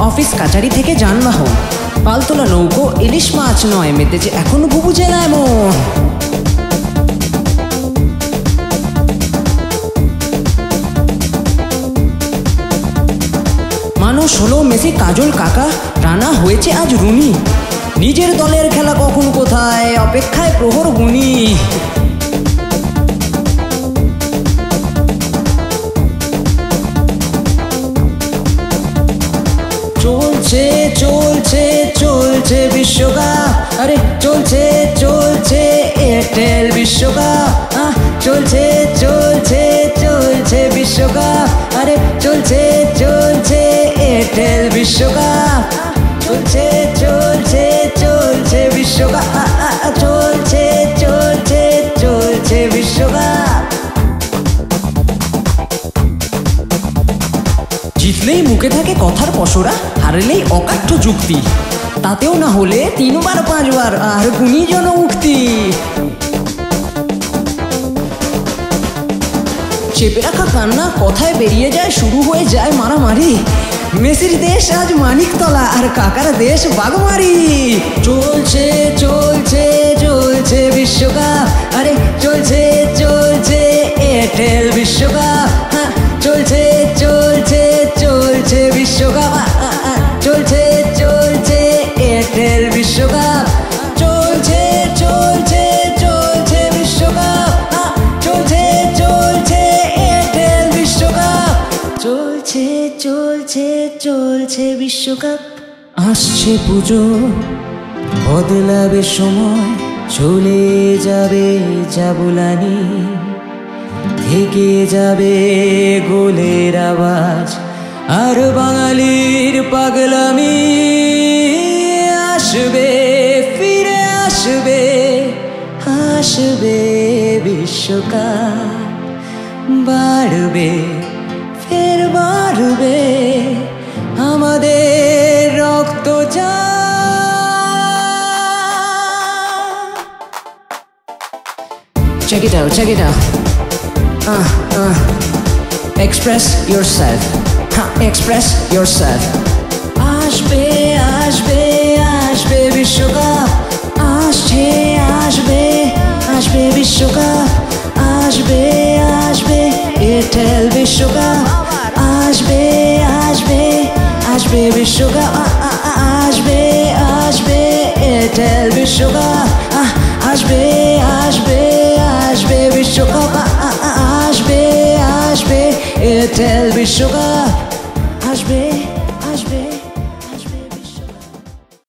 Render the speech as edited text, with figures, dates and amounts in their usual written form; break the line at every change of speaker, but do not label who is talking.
Office কাচারি থেকে যানবাহন, পালতোলা নৌকো, ইলিশ মাছ নয়, মেতেছে এখনো বুবুজে না এমন। মানুষ হলো মেসি, কাজল, কাকা, রানা হয়েছে আজ রুনি। নিজের দলের খেলা কখন কোথায়, অপেক্ষায় প্রহর গুনি। চলছে চলছে চলছে বিশ্বকাপ, আরে চলছে চলছে এয়ারটেল বিশ্বকাপ। চলছে চলছে চলছে বিশ্বকাপ, আরে চলছে চলছে এয়ারটেল বিশ্বকাপ। চলছে চলছে চলছে বিশ্বকাপ, চলছে চলছে চলছে বিশ্বকাপ। জিতলেই মুখে থাকে কথার পসরা, হারলেই অকাঠ্য যুক্তি। তাতেও না হলে 3 বার 5 বার আর গুণীজন উক্তি। চেপে রাখা কান্না কথায় বেরিয়ে যায়, শুরু হয়ে যায় মারামারি। মেসির দেশ আজ মানিকতলা আর কাকার দেশ বাগমারি। চলছে চলছে চলছে বিশ্বকাপ, আরে চলছে চলছে এয়ারটেল বিশ্বকাপ। চলছে চলছে চলছে বিশ্বকাপ, চলছে চলছে এয়ারটেল বিশ্বকাপ। চলছে চলছে চলছে বিশ্বকাপ, চলছে চলছে এয়ারটেল বিশ্বকাপ। চলছে চলছে চলছে বিশ্বকাপ। আসছে পুজো, বদলাবে সময়, চলে যাবে জাবুলানি, থেকে যাবে গোলের আওয়াজ আর বাঙালির পাগলামি। আসবে ফিরে আসবে, আসবে বিশ্বকাপ। বাড়বে ফের বাড়বে আমাদের রক্ত যা। Check it out, check it out. Express yourself, express yourself. আসবে আসবে আসবে বিশ্বকাপ, আসছে আসবে আসবে বিশ্বকাপ। আসবে আসবে এয়ারটেল বিশ্বকাপ, আসবে আসবে আসবে বিশ্বকাপ। আসবে আসবে এয়ারটেল বিশ্বকাপ, আসবে আসবে আসবে বিশ্বকাপ। আসবে আসবে এয়ারটেল বিশ্বকাপ।